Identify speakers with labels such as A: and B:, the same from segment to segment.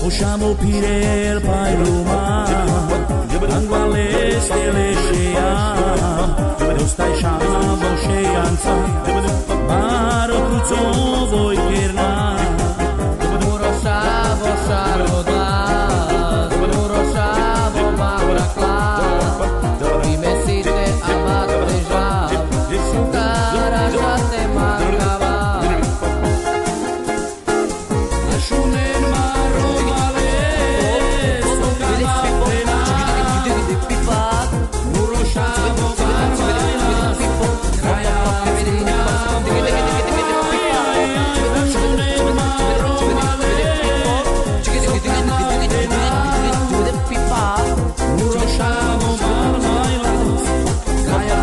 A: Puxamos pirel pai luma Anguale stele sheia Dostai shama sheyansa Baro kuzo voi kerna
B: Muroshavo sharoda Muroshavo mavrakla Imesite abat deja Shukara jate markava
A: Ashunen maro male Sokama pena Muroshavo marmailas Raya Ashunen maro male Muroshavo marmailas Raya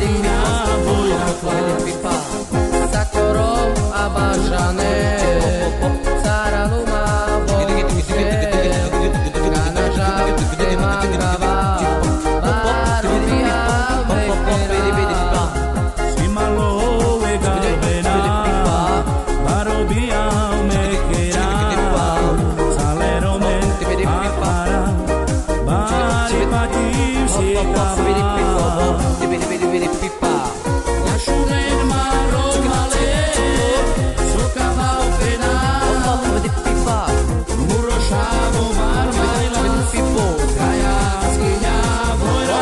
B: Sakorom abashane Saraluma boche Ganaja demangava Barubia mekera
A: Simalo e galvena Barobia mekera Salero men apara Bari patim sikava Ashunen maro male Sokava pena Muroshavo marmailas Kaya skinya voira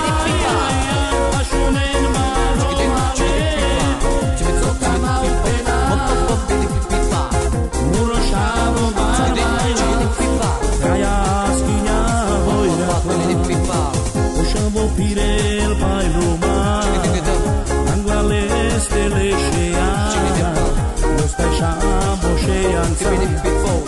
A: Ashunen maro male Sokava pena Muroshavo marmailas Kaya skinya voira Puxamo pirel pai luma Anguale stele sheia Dostai shamo sheyansa